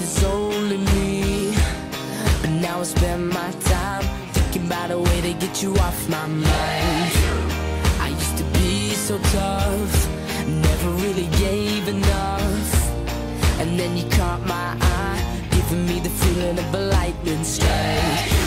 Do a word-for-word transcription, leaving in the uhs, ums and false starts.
was only me, but now I spend my time thinking about a way to get you off my mind. I used to be so tough, never really gave enough, and then you caught my eye, giving me the feeling of a lightning strike.